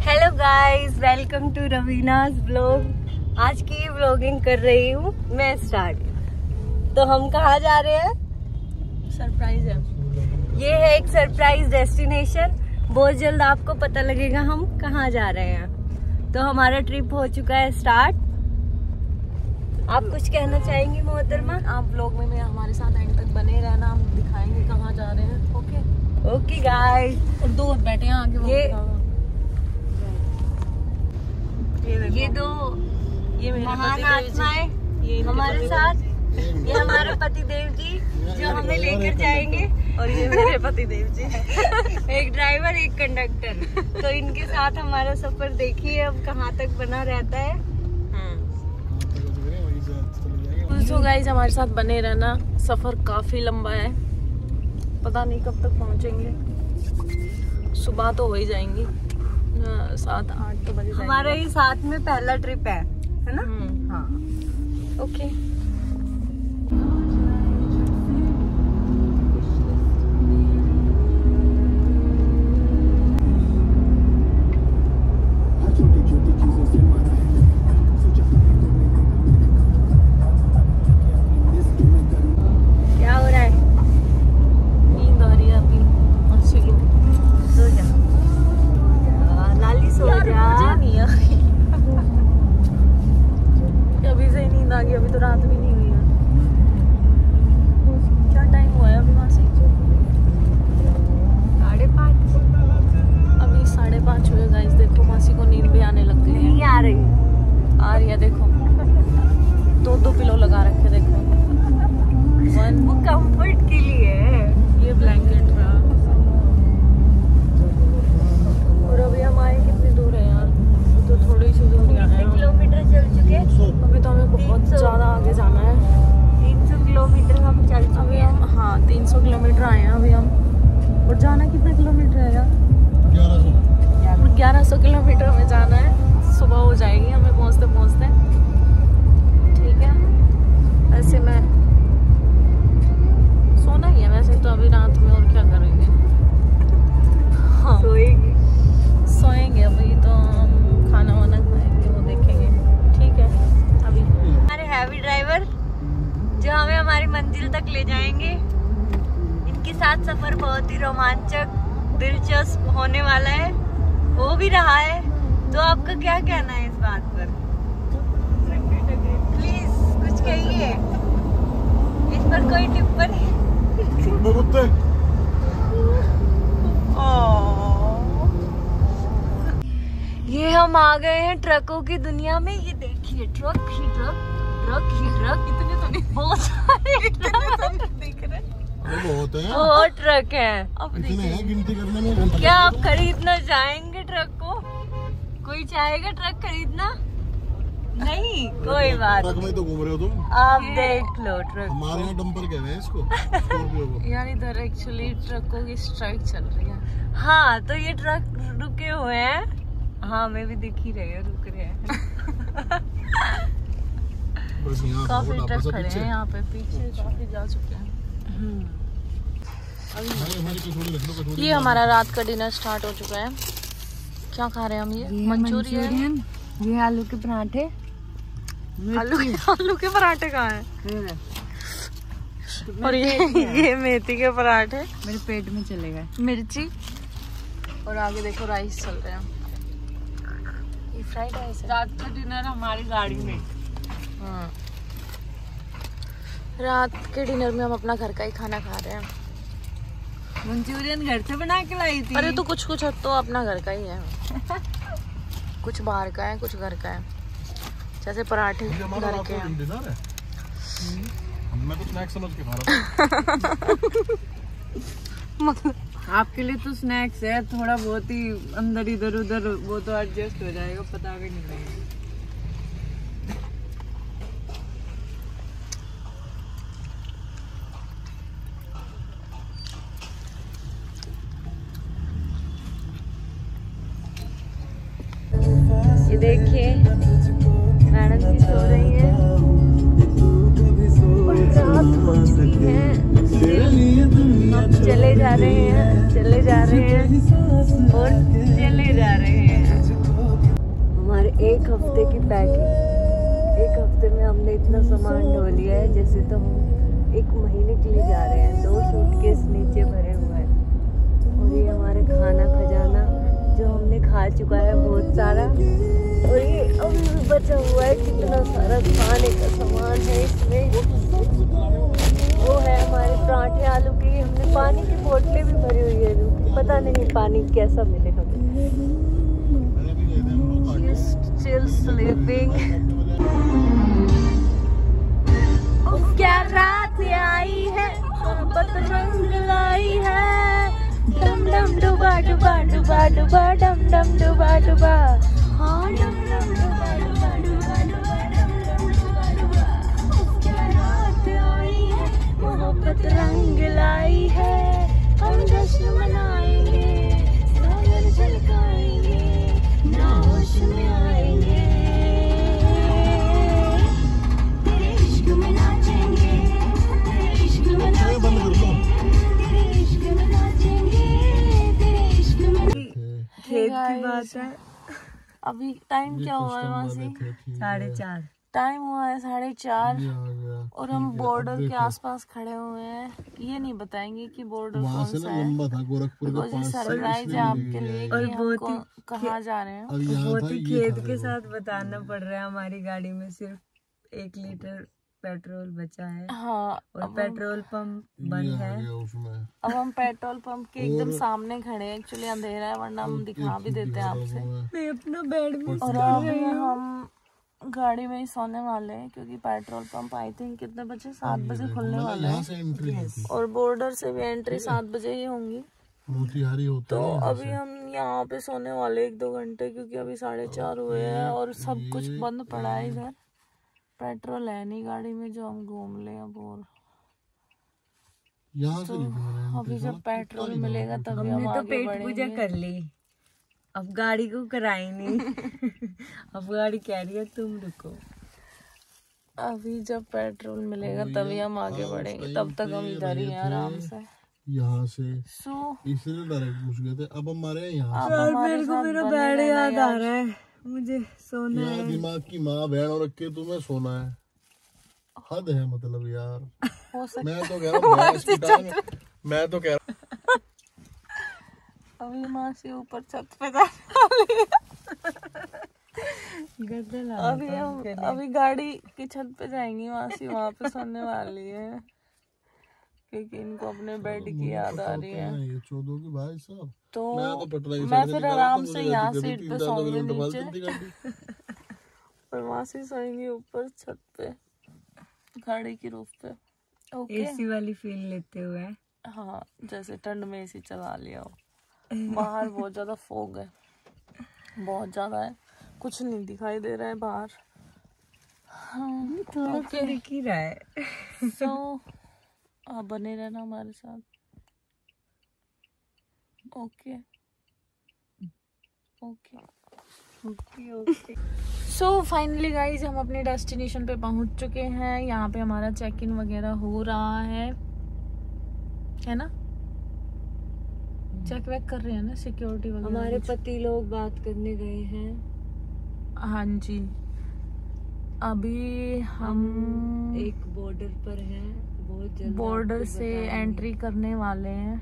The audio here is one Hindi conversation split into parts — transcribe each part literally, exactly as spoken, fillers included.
Hello guys, welcome to Raveena's blog. आज की व्लॉगिंग कर रही हूँ मैं स्टार्ट। तो हम कहाँ जा रहे हैं? सरप्राइज है। ये है एक सरप्राइज डेस्टिनेशन। बहुत जल्द आपको पता लगेगा हम कहाँ जा रहे हैं। तो हमारा ट्रिप हो चुका है स्टार्ट। आप कुछ कहना चाहेंगी मोहतरमा? आप ब्लॉग में, में हमारे साथ एंड तक बने रहना, हम दिखाएंगे कहाँ जा रहे हैं। Okay okay guys. और दो बैठे हैं आगे वो। ये ये, ये दो ये मेरे महान पतिदेव आत्माएं जी, ये हमारे मेरे साथ। ये हमारे पतिदेव जी जो हमें लेकर जाएंगे। और ये मेरे पतिदेव जी। एक ड्राइवर एक कंडक्टर। तो इनके साथ हमारा सफर देखिए अब कहाँ तक बना रहता है। तो गाइस हमारे साथ बने रहना। सफर काफी लंबा है, पता नहीं कब तक पहुंचेंगे। सुबह तो हो ही जाएंगी, सात आठ तो बजे। हमारा ये साथ में पहला ट्रिप है, है ना? हाँ ओके। क्या हो रहा है? नींद आ रही है अभी। अच्छी लो, सो जा लाली, सो जा। मुझे नहीं आ रही। अभी से ही नींद आ गई। अभी तो रात भी नहीं हुई है। क्या टाइम हुआ है अभी वहाँ से? साढ़े पाँच। अभी साढ़े पाँच हुए गाइस। देखो मासी को नींद भी आने लग गई है। नहीं आ रही। आ रही है, देखो दो दो पिलो लगा रखे। देखो वन, वो कंफर्ट के लिए है। ये ब्लैंकेट रहा। और अभी हम आए कितनी दूर है यार? तो थोड़ी सी दूर ही आए हैं। किलोमीटर चल चुके। अभी तो हमें बहुत ज्यादा आगे जाना है। तीन सौ किलोमीटर हम चल चुके अभी हैं। हम, हाँ तीन सौ किलोमीटर आए हैं अभी हम। और जाना कितना किलोमीटर है यार? ग्यारह सौ किलोमीटर हमें जाना है। सुबह हो जाएगी हमें पहुंचते पहुंचते। ठीक है, ऐसे मैं सोना ही है वैसे तो अभी रात में। और क्या करेंगे? हाँ सोएगी। सोएंगे अभी तो। हम खाना वाना खाएंगे, वो देखेंगे। ठीक है। अभी हमारे हैवी ड्राइवर जो हमें हमारी मंजिल तक ले जाएंगे। इनके साथ सफर बहुत ही रोमांचक, दिलचस्प होने वाला है। वो भी रहा है। तो आपका क्या कहना है इस बात पर? प्लीज कुछ कहिए इस पर, कोई टिप्पणी? ये हम आ गए हैं ट्रकों की दुनिया में। ये देखिए ट्रक ही ट्रक, ट्रक ही ट्रक। इतने तो नहीं, बहुत सारे ट्रक दिख रहे हैं। बहुत है, बहुत ट्रक हैं। अब इतने देखिए हैं, गिनती करने में घंटा क्या आप खरीदना चाहेंगे ट्रक को? कोई चाहेगा ट्रक खरीदना? नहीं, कोई बात ट्रक में तो घूम रहे हो तुम। आप देख लो ट्रक। हमारे यहाँ डंपर कहते हैं इसको, स्कॉर्पियो को। यार इधर एक्चुअली ट्रकों की स्ट्राइक चल रही है। हाँ, तो ये ट्रक रुके हुए हैं। हाँ, मैं भी दिख ही रही है, रुक रहे हैं। बस यहाँ काफी बहुत ट्रक आपस खड़े पीछे। हैं यहाँ पे, पीछे काफी जा चुके हैं। हमारे हमारी कचौड़ी रख लो, कचौड़ी। ये हमारा रात का डिनर स्टार्ट हो चुका है। क्या खा रहे हैं हम? ये मंचूरियन। ये आलू के पराठे। आलू के आलू के पराठे कहाँ हैं? और ये ये मेथी के पराठे मेरे पेट में चले गए। मिर्ची। और आगे देखो राइस चल रहे हैं। ये फ्राइड राइस है। रात का डिनर हमारी गाड़ी में। हाँ, रात के डिनर में हम अपना घर का ही खाना खा रहे हैं। मंचूरियन घर से बना के लाई थी। अरे तो कुछ कुछ तो अपना घर का ही है। कुछ बाहर का है, कुछ घर का है। जैसे पराठे ये हमारा घर रात के का हैं। डिनर है। मैं तो स्नैक्स समझ के खा रहा था। मतलब आपके लिए तो स्नैक्स है, थोड़ा बहुत ही अंदर इधर उधर वो तो एडजस्ट हो जाएगा, पता भी नहीं लगेगा। ये देखिए मैडम जी सो रही है और रात हो चुकी है। हम चले जा रहे हैं, चले जा रहे हैं और चले जा रहे हैं। एक हफ्ते की पैकिंग। एक हफ्ते में हमने इतना सामान ढो लिया है जैसे तो हम एक महीने के लिए जा रहे हैं। दो सूटकेस नीचे भरे हुए हैं और ये हमारे खाना खजाना जो हमने खा चुका है बहुत सारा, और ये अभी भी बचा हुआ है कितना सारा खाने का सामान है इसमें। वो है हमारे पराठे आलू के। हमने पानी की बोतलें भी भरी हुई है, पता नहीं पानी कैसा मिले हमें। Still sleeping. क्या रात आई है, मोहब्बत रंग लाई है। डम डम डुबा डुबा डुबा डुबा डम डम डुबा डुबा। हाँ डम डम डुबा डुबा डुबा डुबा डम डम डुबा डुबा। क्या रात आई है, मोहब्बत रंग लाई है। हम जश्न मनाएंगे, सागर झलकाएंगे, नाश में आएंगे, तेरे इश्क में नाचेंगे, तेरे इश्क में नाचेंगे, तेरे इश्क में नाचेंगे, तेरे इश्क में। खेत की बात है। अभी टाइम क्या हुआ है वहाँ से? साढ़े चार टाइम हुआ है, साढ़े चार, और हम बॉर्डर के आसपास खड़े हुए हैं। ये नहीं बताएंगे कि बॉर्डर कौन सा है, सरप्राइज है आपके लिए कि हम कहाँ जा रहे हैं। बहुत ही खेद के साथ बताना पड़ रहा है, हमारी गाड़ी में सिर्फ एक लीटर पेट्रोल बचा है। हाँ, और पेट्रोल पंप बंद है। अब हम पेट्रोल पंप के एकदम सामने खड़े हैं। एक्चुअली अंधेरा है, वरना हम दिखा भी देते हैं आपसे। मैं अपना बेड मिस और अभी हम गाड़ी में ही सोने वाले हैं क्योंकि पेट्रोल पंप आई थिंक कितने बजे, सात बजे खुलने वाले हैं, और बॉर्डर से भी एंट्री सात बजे ही होंगी। मोतिहारी होता तो है अभी हम यहाँ पे सोने वाले एक दो घंटे, क्योंकि अभी साढ़े चार हुए हैं और सब कुछ बंद पड़ा है इधर। पेट्रोल है नहीं गाड़ी में जो हम घूम ले अब। और तो अभी जब पेट्रोल मिलेगा तभी हम तो आगे पेट बढ़ेंगे। पूजा कर ली, अब गाड़ी को कराई नहीं। अब गाड़ी कह रही है तुम रुको। अभी जब पेट्रोल मिलेगा तभी हम आगे बढ़ेंगे, तब तक हम इधर ही हैं आराम से। यहाँ से सो इसलिए डायरेक्ट पूछ गए थे, अब हमारे यहाँ मेरे को मेरा बेड याद आ रहा है, मुझे सोना है। दिमाग की माँ बहन और रख के तुम्हें सोना है, हद है मतलब यार। हो सकता मैं तो कह रहा हूँ भैंस की टांग, मैं तो कह रहा हूँ अभी माँ से ऊपर छत पे जाने वाली है। अभी हम अभी गाड़ी की छत पे जाएंगी, वहाँ से वहाँ पे सोने वाली है क्योंकि इनको अपने बेड की याद आ रही है। ये चौदह की भाई साहब, तो मैं, मैं फिर आराम से यहाँ सीट पे सोऊंगी नीचे, और वहाँ से सोएंगी ऊपर छत पे गाड़ी की रूफ पे। ओके, एसी वाली फील लेते हुए। हाँ, जैसे ठंड में एसी चला लिया हो। बाहर बहुत ज्यादा फॉग है, बहुत ज्यादा है, कुछ नहीं दिखाई दे रहा है बाहर। हाँ, थोड़ा तो दिख ही रहा है। सो आप बने रहना हमारे साथ। Okay okay okay okay. So finally guys हम अपने डेस्टिनेशन पे पहुंच चुके हैं। यहाँ पे हमारा चेक इन वगैरह हो रहा है है ना, चेक वेक कर रहे हैं ना, सिक्योरिटी वगैरह। हमारे पति लोग बात करने गए हैं। हाँ जी, अभी हम एक बॉर्डर पर हैं, बहुत जल्द बॉर्डर से एंट्री करने वाले हैं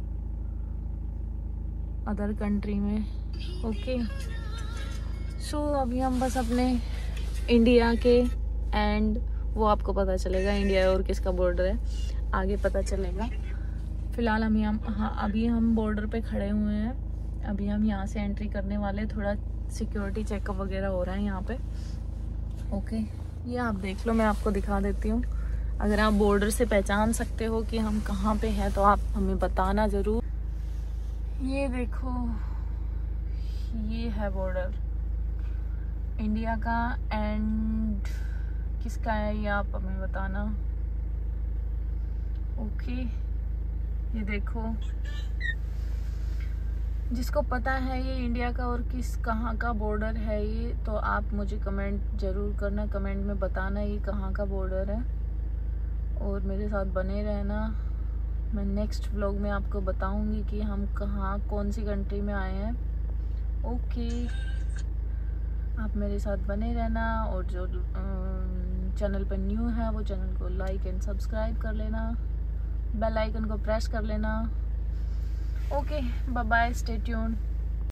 अदर कंट्री में। ओके, सो so, अभी हम बस अपने इंडिया के, एंड वो आपको पता चलेगा इंडिया और किसका बॉर्डर है, आगे पता चलेगा। फिलहाल हम यहाँ हाँ अभी हम बॉर्डर पे खड़े हुए हैं। अभी हम यहाँ से एंट्री करने वाले, थोड़ा सिक्योरिटी चेकअप वगैरह हो रहा है यहाँ पे। ओके, ये आप देख लो, मैं आपको दिखा देती हूँ। अगर आप बॉर्डर से पहचान सकते हो कि हम कहाँ पे हैं तो आप हमें बताना ज़रूर। ये देखो, ये है बॉर्डर इंडिया का, एंड किसका है ये आप हमें बताना। ओके, ये देखो, जिसको पता है ये इंडिया का और किस कहाँ का बॉर्डर है ये, तो आप मुझे कमेंट ज़रूर करना, कमेंट में बताना ये कहाँ का बॉर्डर है, और मेरे साथ बने रहना। मैं नेक्स्ट व्लॉग में आपको बताऊंगी कि हम कहाँ कौन सी कंट्री में आए हैं। ओके, आप मेरे साथ बने रहना, और जो चैनल पर न्यू है वो चैनल को लाइक एंड सब्सक्राइब कर लेना, बेल आइकन को प्रेस कर लेना। Okay, bye bye, stay tuned.